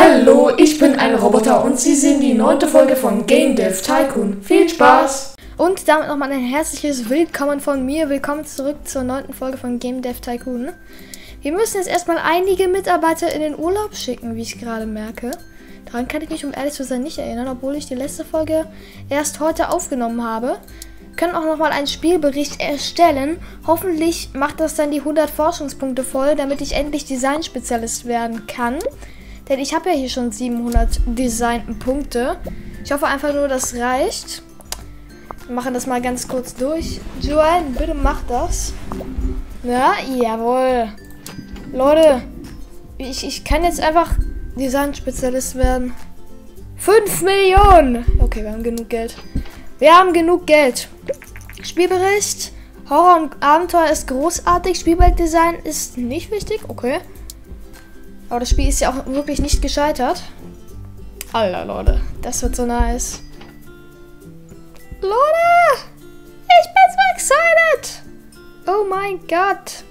Hallo, ich bin ein Roboter und Sie sehen die 9. Folge von Game Dev Tycoon. Viel Spaß! Und damit nochmal ein herzliches Willkommen von mir. Willkommen zurück zur 9. Folge von Game Dev Tycoon. Wir müssen jetzt erstmal einige Mitarbeiter in den Urlaub schicken, wie ich gerade merke. Daran kann ich mich, um ehrlich zu sein, nicht erinnern, obwohl ich die letzte Folge erst heute aufgenommen habe. Wir können auch nochmal einen Spielbericht erstellen. Hoffentlich macht das dann die 100 Forschungspunkte voll, damit ich endlich Design-Spezialist werden kann. Denn ich habe ja hier schon 700 designten Punkte. Ich hoffe einfach nur, das reicht. Wir machen das mal ganz kurz durch. Joanne, bitte mach das. Ja, jawohl. Leute, ich kann jetzt einfach Design-Spezialist werden. 5 Millionen! Okay, wir haben genug Geld. Wir haben genug Geld. Spielbericht. Horror und Abenteuer ist großartig. Spielweltdesign ist nicht wichtig. Okay. Aber das Spiel ist ja auch wirklich nicht gescheitert. Alter, Leute. Das wird so nice. Leute! Ich bin so excited! Oh mein Gott.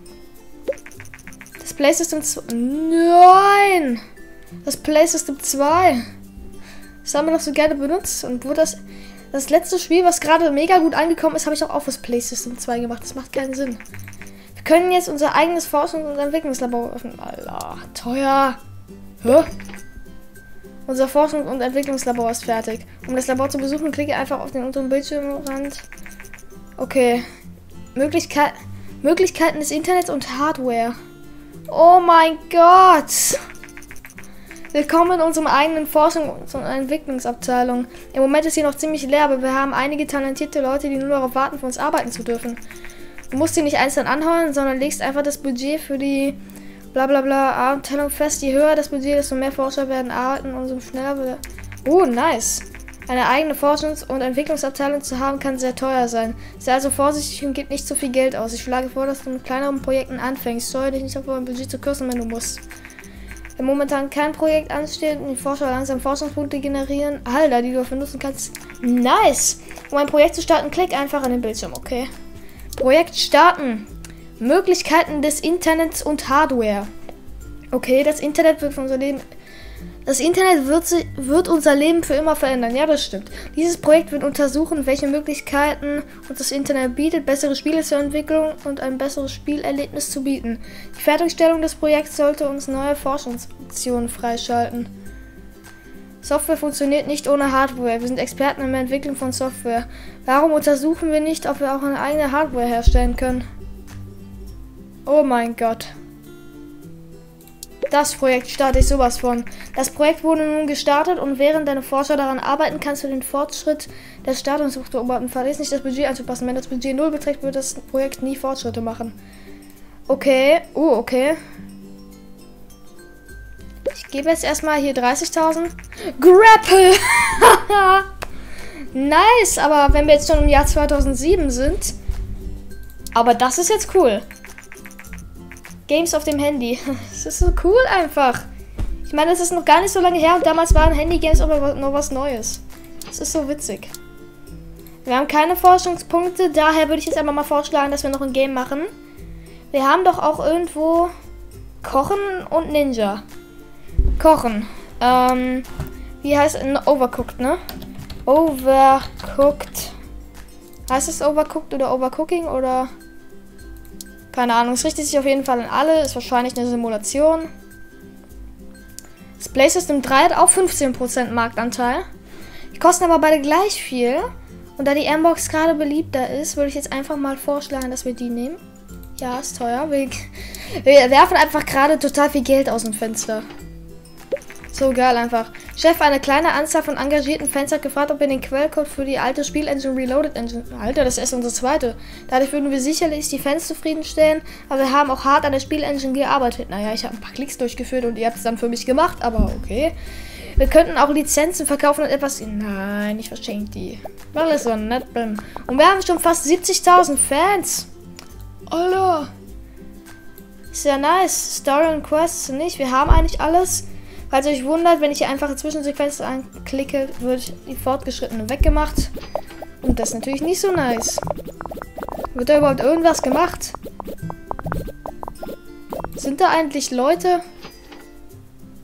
Das Play System 2. Nein! Das Play System 2. Das haben wir doch so gerne benutzt. Und wo das letzte Spiel, was gerade mega gut angekommen ist, habe ich auch auf das Play System 2 gemacht. Das macht keinen Sinn. Wir können jetzt unser eigenes Forschungs- und Entwicklungslabor öffnen. Alter, teuer. Hä? Unser Forschungs- und Entwicklungslabor ist fertig. Um das Labor zu besuchen, klicke einfach auf den unteren Bildschirmrand. Okay. Möglichkeiten des Internets und Hardware. Oh mein Gott. Willkommen in unserem eigenen Forschungs- und Entwicklungsabteilung. Im Moment ist hier noch ziemlich leer, aber wir haben einige talentierte Leute, die nur darauf warten, für uns arbeiten zu dürfen. Du musst sie nicht einzeln anhauen, sondern legst einfach das Budget für die blablabla Abteilung fest. Je höher das Budget, desto mehr Forscher werden arbeiten und umso schneller wird. Oh, nice. Eine eigene Forschungs- und Entwicklungsabteilung zu haben, kann sehr teuer sein. Sei also vorsichtig und gib nicht zu viel Geld aus. Ich schlage vor, dass du mit kleineren Projekten anfängst. Steuere dich nicht auf ein Budget zu kürzen, wenn du musst. Wenn momentan kein Projekt ansteht und die Forscher langsam Forschungspunkte generieren, Alter, die du dafür nutzen kannst. Nice! Um ein Projekt zu starten, klick einfach an den Bildschirm, okay? Projekt starten. Möglichkeiten des Internets und Hardware. Okay, das Internet wird unser Leben für immer verändern. Ja, das stimmt. Dieses Projekt wird untersuchen, welche Möglichkeiten uns das Internet bietet, bessere Spiele zur Entwicklung und ein besseres Spielerlebnis zu bieten. Die Fertigstellung des Projekts sollte uns neue Forschungsoptionen freischalten. Software funktioniert nicht ohne Hardware. Wir sind Experten in der Entwicklung von Software. Warum untersuchen wir nicht, ob wir auch eine eigene Hardware herstellen können? Oh mein Gott. Das Projekt starte ich sowas von. Das Projekt wurde nun gestartet und während deine Forscher daran arbeiten, kannst du den Fortschritt des Startens beobachten. Vergiss nicht, das Budget anzupassen. Wenn das Budget 0 beträgt, wird das Projekt nie Fortschritte machen. Okay. Okay. Ich gebe jetzt erstmal hier 30.000. Grapple! Nice, aber wenn wir jetzt schon im Jahr 2007 sind. Aber das ist jetzt cool. Games auf dem Handy. Das ist so cool einfach. Ich meine, das ist noch gar nicht so lange her und damals waren Handy-Games aber noch was Neues. Das ist so witzig. Wir haben keine Forschungspunkte, daher würde ich jetzt einfach mal vorschlagen, dass wir noch ein Game machen. Wir haben doch auch irgendwo Kochen und Ninja. Kochen. Wie heißt es? Overcooked, ne? Overcooked. Heißt es Overcooked oder Overcooking oder... Keine Ahnung, es richtet sich auf jeden Fall an alle. Ist wahrscheinlich eine Simulation. Das Play System 3 hat auch 15% Marktanteil. Die kosten aber beide gleich viel. Und da die M-Box gerade beliebter ist, würde ich jetzt einfach mal vorschlagen, dass wir die nehmen. Ja, ist teuer. Wir werfen einfach gerade total viel Geld aus dem Fenster. So geil einfach. Chef, eine kleine Anzahl von engagierten Fans hat gefragt, ob wir den Quellcode für die alte Spielengine Reloaded Engine... Alter, das ist erst unsere zweite. Dadurch würden wir sicherlich die Fans zufriedenstellen, aber wir haben auch hart an der Spielengine gearbeitet. Naja, ich habe ein paar Klicks durchgeführt und ihr habt es dann für mich gemacht, aber okay. Wir könnten auch Lizenzen verkaufen und etwas... Nein, ich verschenke die. Weil es so nett bin. Und wir haben schon fast 70.000 Fans. Alter. Ist ja nice. Story und Quests nicht. Wir haben eigentlich alles... Falls ihr euch wundert, wenn ich hier einfache Zwischensequenzen anklicke, wird die fortgeschrittene weggemacht. Und das ist natürlich nicht so nice. Wird da überhaupt irgendwas gemacht? Sind da eigentlich Leute?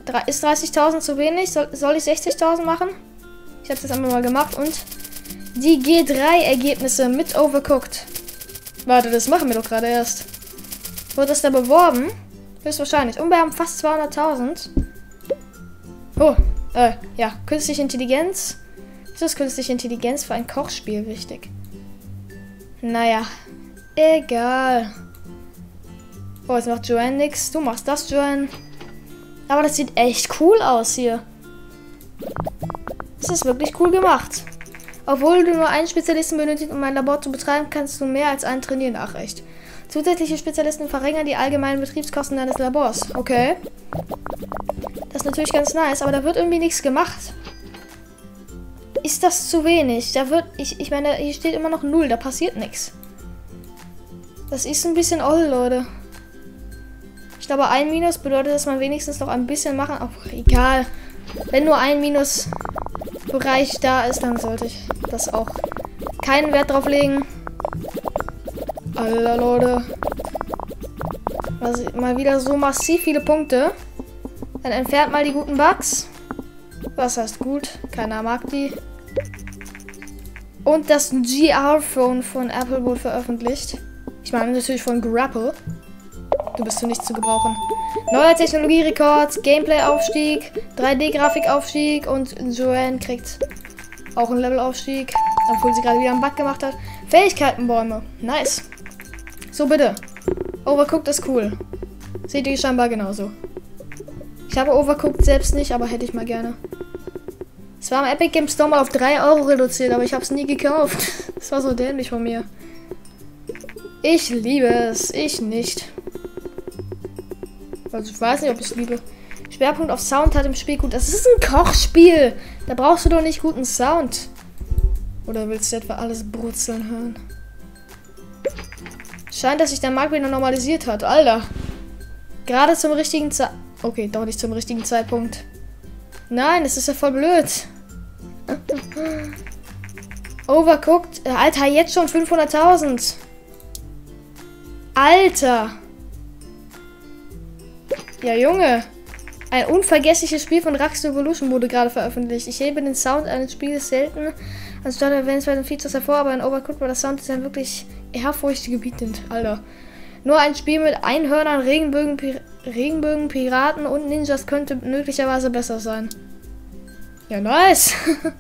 Ist 30.000 zu wenig? Soll ich 60.000 machen? Ich habe es jetzt einfach mal gemacht. Und die G3-Ergebnisse mit Overcooked. Warte, das machen wir doch gerade erst. Wurde das da beworben? Höchstwahrscheinlich. Und wir haben fast 200.000. Oh, ja. Künstliche Intelligenz. Wieso ist künstliche Intelligenz für ein Kochspiel wichtig? Naja. Egal. Oh, jetzt macht Joanne nix. Du machst das, Joanne. Aber das sieht echt cool aus hier. Das ist wirklich cool gemacht. Obwohl du nur einen Spezialisten benötigst, um ein Labor zu betreiben, kannst du mehr als einen trainieren. Ach, echt. Zusätzliche Spezialisten verringern die allgemeinen Betriebskosten deines Labors. Okay. Das ist natürlich ganz nice, aber da wird irgendwie nichts gemacht. Ist das zu wenig? Da wird, ich meine, hier steht immer noch 0, da passiert nichts. Das ist ein bisschen oll, Leute. Ich glaube, ein Minus bedeutet, dass man wenigstens noch ein bisschen machen. Auch egal. Wenn nur ein Minusbereich da ist, dann sollte ich das auch keinen Wert drauf legen. Alter, Leute. Also mal wieder so massiv viele Punkte. Dann entfernt mal die guten Bugs. Was heißt gut? Keiner mag die. Und das GR-Phone von Apple wurde veröffentlicht. Ich meine natürlich von Grapple. Du bist zu nichts zu gebrauchen. Neuer Technologierekord, Gameplay-Aufstieg, 3D-Grafik-Aufstieg und Joanne kriegt auch einen Level-Aufstieg, obwohl sie gerade wieder einen Bug gemacht hat. Fähigkeitenbäume. Nice. So, bitte. Overcooked ist cool. Seht ihr scheinbar genauso. Ich habe Overcooked selbst nicht, aber hätte ich mal gerne. Es war am Epic Games Store mal auf 3 Euro reduziert, aber ich habe es nie gekauft. Das war so dämlich von mir. Ich liebe es. Ich nicht. Also ich weiß nicht, ob ich es liebe. Schwerpunkt auf Sound hat im Spiel gut. Das ist ein Kochspiel. Da brauchst du doch nicht guten Sound. Oder willst du etwa alles brutzeln hören? Scheint, dass sich der Markt wieder normalisiert hat. Alter. Gerade zum richtigen Zeitpunkt. Okay, doch nicht zum richtigen Zeitpunkt. Nein, das ist ja voll blöd. Overcooked. Alter, jetzt schon 500.000. Alter. Ja, Junge. Ein unvergessliches Spiel von Rax Evolution wurde gerade veröffentlicht. Ich hebe den Sound eines Spiels selten anstatt erwähnenswerten Features hervor, aber in Overcooked war das Sounddesign wirklich ehrfurchtgebietend. Alter. Nur ein Spiel mit Einhörnern, Regenbögen, Piraten und Ninjas könnte möglicherweise besser sein. Ja, nice.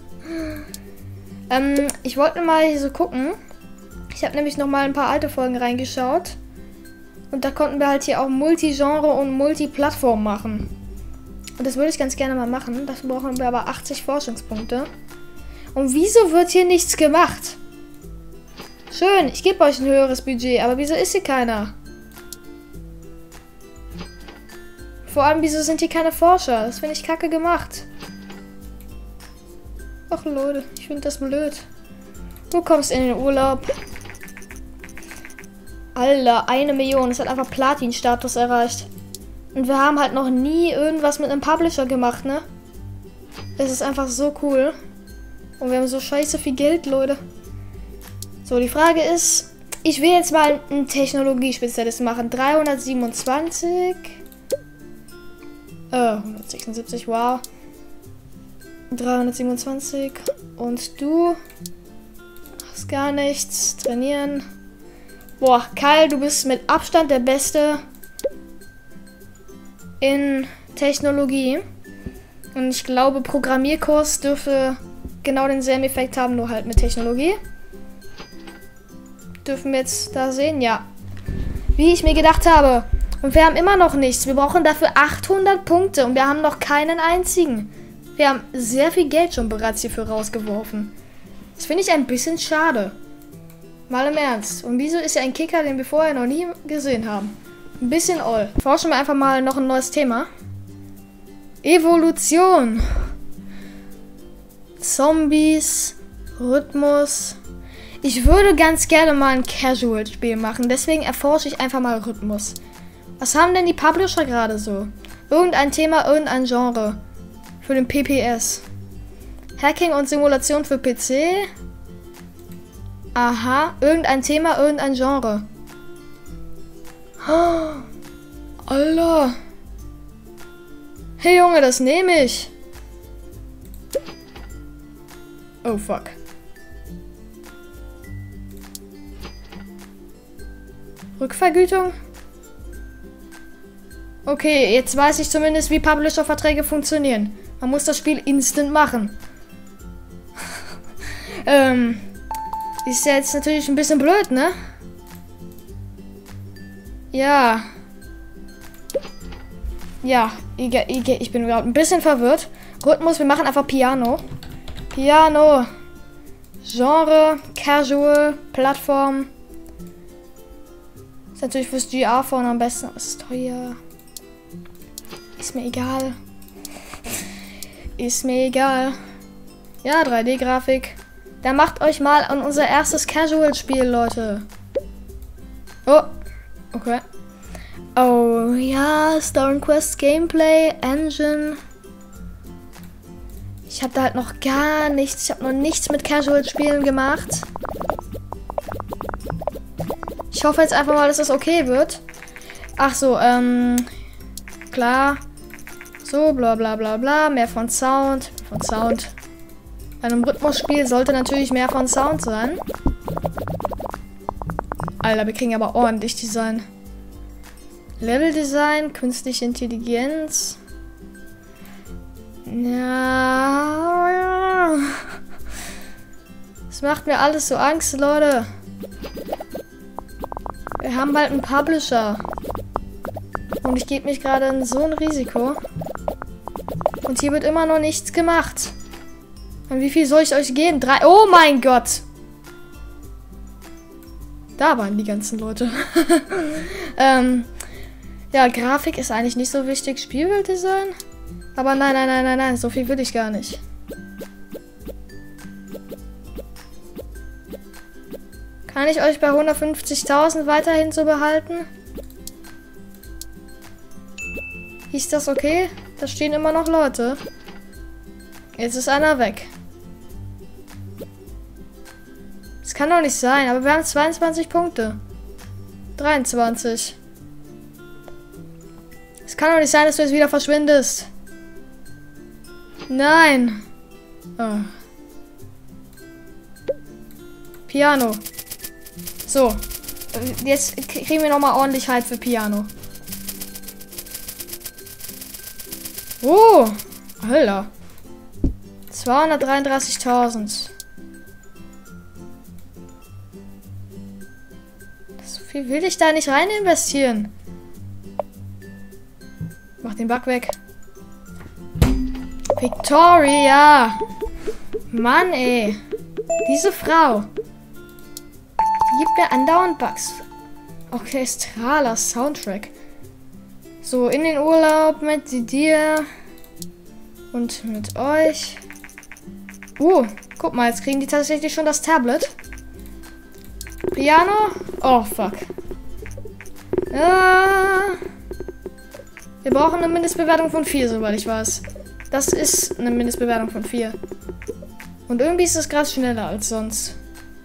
Ich wollte mal hier so gucken. Ich habe nämlich noch mal ein paar alte Folgen reingeschaut. Und da konnten wir halt hier auch Multigenre und Multiplattform machen. Und das würde ich ganz gerne mal machen. Dafür brauchen wir aber 80 Forschungspunkte. Und wieso wird hier nichts gemacht? Schön, ich gebe euch ein höheres Budget, aber wieso ist hier keiner? Vor allem, wieso sind hier keine Forscher? Das finde ich kacke gemacht. Ach Leute, ich finde das blöd. Du kommst in den Urlaub. Alter, 1 Million. Das hat einfach Platin-Status erreicht. Und wir haben halt noch nie irgendwas mit einem Publisher gemacht, ne? Das ist einfach so cool. Und wir haben so scheiße viel Geld, Leute. So, die Frage ist, ich will jetzt mal einen Technologiespezialist machen. 327. 176, wow. 327. Und du hast gar nichts. Trainieren. Boah, Kyle, du bist mit Abstand der Beste in Technologie. Und ich glaube, Programmierkurs dürfte genau denselben Effekt haben, nur halt mit Technologie. Dürfen wir jetzt da sehen? Ja. Wie ich mir gedacht habe. Und wir haben immer noch nichts. Wir brauchen dafür 800 Punkte und wir haben noch keinen einzigen. Wir haben sehr viel Geld schon bereits hierfür rausgeworfen. Das finde ich ein bisschen schade. Mal im Ernst. Und wieso ist ja ein Kicker, den wir vorher noch nie gesehen haben? Ein bisschen oll. Forschen wir einfach mal noch ein neues Thema. Evolution. Zombies. Rhythmus. Ich würde ganz gerne mal ein Casual-Spiel machen. Deswegen erforsche ich einfach mal Rhythmus. Was haben denn die Publisher gerade so? Irgendein Thema, irgendein Genre. Für den PPS. Hacking und Simulation für PC. Aha, irgendein Thema, irgendein Genre. Oh, Alter. Hey Junge, das nehme ich. Oh fuck. Rückvergütung? Okay, jetzt weiß ich zumindest, wie Publisher-Verträge funktionieren. Man muss das Spiel instant machen. Ist ja jetzt natürlich ein bisschen blöd, ne? Ja. Ja, ich bin gerade ein bisschen verwirrt. Rhythmus, wir machen einfach Piano. Piano. Genre, Casual, Plattform. Ist natürlich fürs GR-Phone am besten, aber es ist teuer. Ist mir egal. Ist mir egal. Ja, 3D-Grafik. Dann macht euch mal an unser erstes Casual-Spiel, Leute. Oh, okay. Oh ja, Star Quest Gameplay, Engine. Ich habe da halt noch gar nichts. Ich habe noch nichts mit Casual-Spielen gemacht. Ich hoffe jetzt einfach mal, dass das okay wird. Ach so, klar. So, bla bla bla bla. Mehr von Sound. Bei einem Rhythmusspiel sollte natürlich mehr von Sound sein. Alter, wir kriegen aber ordentlich Design. Leveldesign, künstliche Intelligenz. Ja. Das macht mir alles so Angst, Leute. Wir haben bald einen Publisher. Und ich gebe mich gerade in so ein Risiko. Und hier wird immer noch nichts gemacht. Und wie viel soll ich euch geben? 3. Oh mein Gott! Da waren die ganzen Leute. Ja, Grafik ist eigentlich nicht so wichtig. Spielweltdesign? Aber nein. So viel will ich gar nicht. Kann ich euch bei 150.000 weiterhin so behalten? Ist das okay? Da stehen immer noch Leute. Jetzt ist einer weg. Das kann doch nicht sein, aber wir haben 22 Punkte. 23. Es kann doch nicht sein, dass du jetzt wieder verschwindest. Nein. Oh. Piano. So. Jetzt kriegen wir nochmal ordentlich Hype für Piano. Oh. Alter. 233.000. So viel will ich da nicht rein investieren. Mach den Bug weg. Victoria! Mann, ey. Diese Frau. Die gibt mir andauernd Bugs. Orchestraler Soundtrack. So, in den Urlaub mit dir. Und mit euch. Guck mal, jetzt kriegen die tatsächlich schon das Tablet. Piano? Oh, fuck. Wir brauchen eine Mindestbewertung von 4, soweit ich weiß. Das ist eine Mindestbewertung von 4. Und irgendwie ist es gerade schneller als sonst.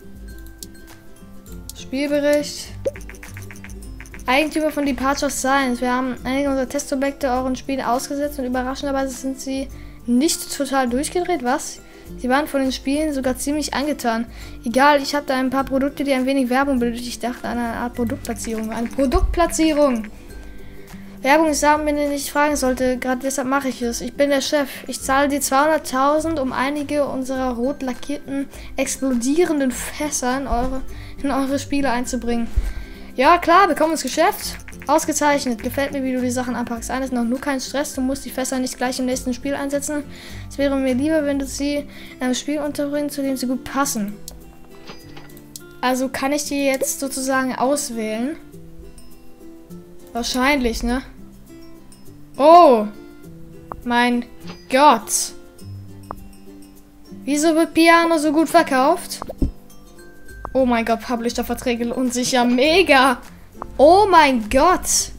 Spielbericht. Eigentümer von Departure Science. Wir haben einige unserer Testobjekte euren Spielen ausgesetzt und überraschenderweise sind sie nicht total durchgedreht. Was? Sie waren von den Spielen sogar ziemlich angetan. Egal, ich habe da ein paar Produkte, die ein wenig Werbung benötigt. Ich dachte an eine Art Produktplatzierung. Eine Produktplatzierung. Werbung ist Sachen, wenn ihr nicht fragen sollte. Gerade deshalb mache ich es. Ich bin der Chef. Ich zahle dir 200.000, um einige unserer rot lackierten, explodierenden Fässer in eure Spiele einzubringen. Ja, klar, wir kommen ins Geschäft. Ausgezeichnet. Gefällt mir, wie du die Sachen anpackst. Eines noch, nur kein Stress. Du musst die Fässer nicht gleich im nächsten Spiel einsetzen. Es wäre mir lieber, wenn du sie in einem Spiel unterbringst, zu dem sie gut passen. Also kann ich die jetzt sozusagen auswählen? Wahrscheinlich, ne? Oh! Mein Gott! Wieso wird Piano so gut verkauft? Oh mein Gott, Publisher-Verträge lohnen sich ja mega! Oh mein Gott!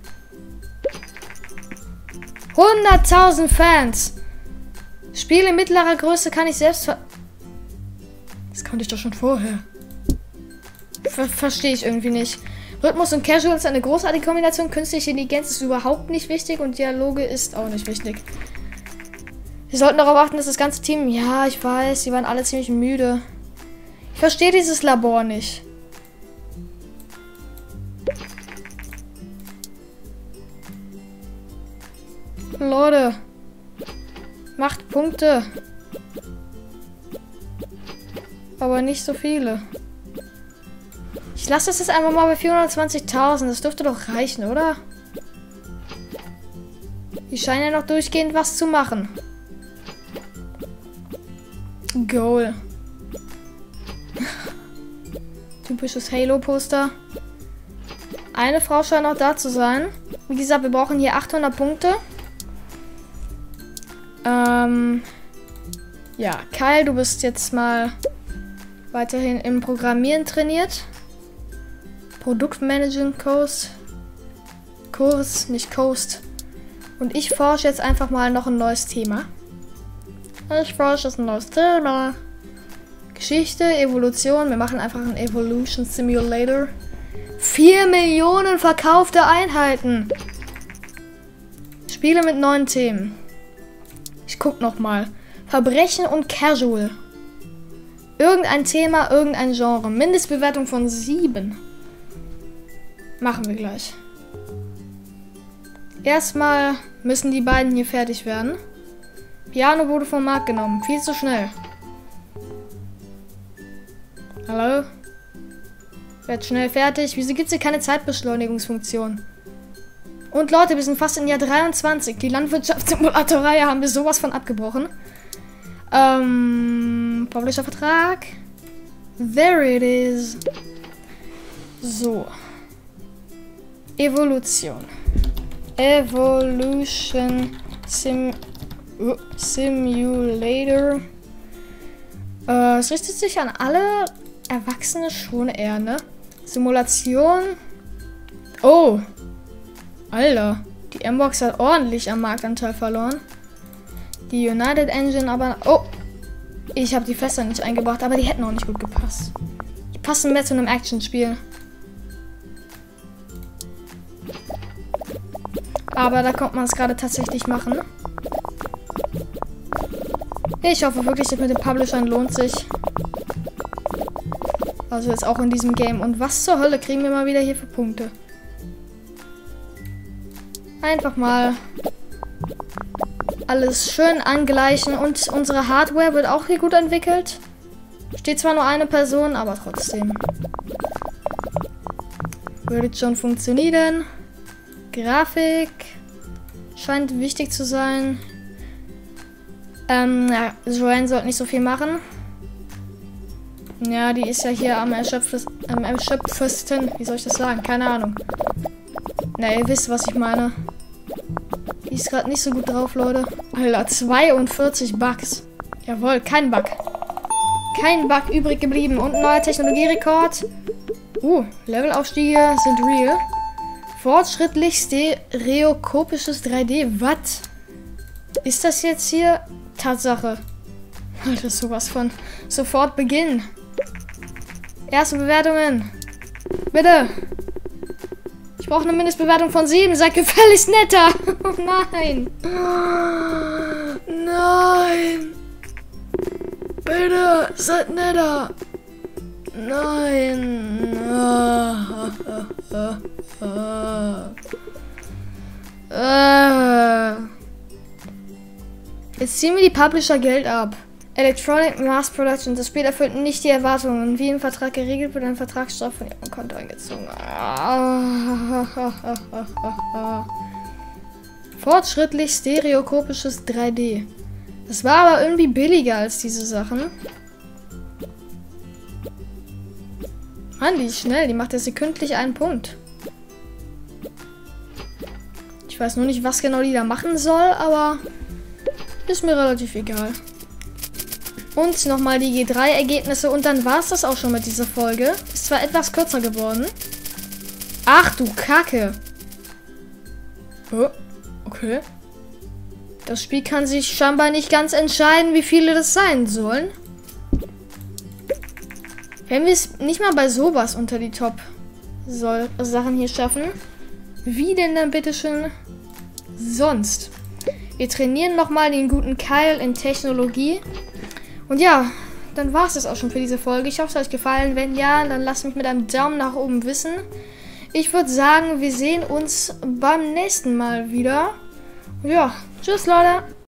100.000 Fans! Spiele mittlerer Größe kann ich selbst Das konnte ich doch schon vorher. Verstehe ich irgendwie nicht. Rhythmus und Casual ist eine großartige Kombination. Künstliche Intelligenz ist überhaupt nicht wichtig und Dialoge ist auch nicht wichtig. Wir sollten darauf achten, dass das ganze Team... Ja, ich weiß, die waren alle ziemlich müde. Ich verstehe dieses Labor nicht. Leute. Macht Punkte. Aber nicht so viele. Ich lasse das jetzt einfach mal bei 420.000. Das dürfte doch reichen, oder? Die scheinen ja noch durchgehend was zu machen. Goal. Typisches Halo-Poster. Eine Frau scheint noch da zu sein. Wie gesagt, wir brauchen hier 800 Punkte. Ja, Kyle, du bist jetzt mal weiterhin im Programmieren trainiert. Produktmanagement Kurs, nicht Coast. Und ich forsche jetzt einfach mal noch ein neues Thema. Ich forsche jetzt ein neues Thema. Geschichte, Evolution. Wir machen einfach einen Evolution Simulator. 4 Millionen verkaufte Einheiten. Spiele mit neuen Themen. Ich guck noch mal. Verbrechen und Casual. Irgendein Thema, irgendein Genre. Mindestbewertung von 7. Machen wir gleich. Erstmal müssen die beiden hier fertig werden. Piano wurde vom Markt genommen. Viel zu schnell. Hallo? Werd schnell fertig. Wieso gibt es hier keine Zeitbeschleunigungsfunktion? Und Leute, wir sind fast im Jahr 23. Die Landwirtschaftssimulator-Reihe haben wir sowas von abgebrochen. Publisher-Vertrag. There it is. So. Evolution. Evolution Simulator. Es richtet sich an alle Erwachsene schon eher, ne? Simulation. Oh. Alter. Die M-Box hat ordentlich am Marktanteil verloren. Die United Engine aber... Oh. Ich habe die Fässer nicht eingebracht, aber die hätten auch nicht gut gepasst. Die passen mehr zu einem Actionspiel. Aber da kommt man es gerade tatsächlich machen. Ich hoffe wirklich, das mit den Publishern lohnt sich. Also jetzt auch in diesem Game. Und was zur Hölle kriegen wir mal wieder hier für Punkte? Einfach mal alles schön angleichen. Und unsere Hardware wird auch hier gut entwickelt. Steht zwar nur eine Person, aber trotzdem. Würde schon funktionieren. Grafik scheint wichtig zu sein. Ja, Joanne sollte nicht so viel machen. Ja, die ist ja hier am erschöpfesten. Wie soll ich das sagen? Keine Ahnung. Na, ihr wisst, was ich meine. Die ist gerade nicht so gut drauf, Leute. Alter, 42 Bugs. Jawohl, kein Bug. Kein Bug übrig geblieben. Und ein neuer Technologierekord. Levelaufstiege sind real. Fortschrittlich stereoskopisches 3D. Was? Ist das jetzt hier Tatsache? Alter, sowas von. Sofort beginnen. Erste Bewertungen. Bitte. Ich brauche eine Mindestbewertung von 7. Seid gefälligst netter. Oh nein. Nein. Bitte, seid netter. Nein. Jetzt ziehen wir die Publisher Geld ab. Electronic Mass Production. Das Spiel erfüllt nicht die Erwartungen. Wie im Vertrag geregelt, wird ein Vertragsstraf von ihrem Konto eingezogen. Fortschrittlich stereoskopisches 3D. Das war aber irgendwie billiger als diese Sachen. Mann, die ist schnell. Die macht ja sekündlich einen Punkt. Ich weiß nur nicht, was genau die da machen soll, aber ist mir relativ egal. Und nochmal die G3-Ergebnisse und dann war es das auch schon mit dieser Folge. Ist zwar etwas kürzer geworden. Ach du Kacke. Oh, okay. Das Spiel kann sich scheinbar nicht ganz entscheiden, wie viele das sein sollen. Wenn wir es nicht mal bei sowas unter die Top Sachen hier schaffen. Wie denn dann bitteschön sonst? Wir trainieren nochmal den guten Kyle in Technologie. Und ja, dann war es das auch schon für diese Folge. Ich hoffe, es hat euch gefallen. Wenn ja, dann lasst mich mit einem Daumen nach oben wissen. Ich würde sagen, wir sehen uns beim nächsten Mal wieder. Und ja, tschüss Leute.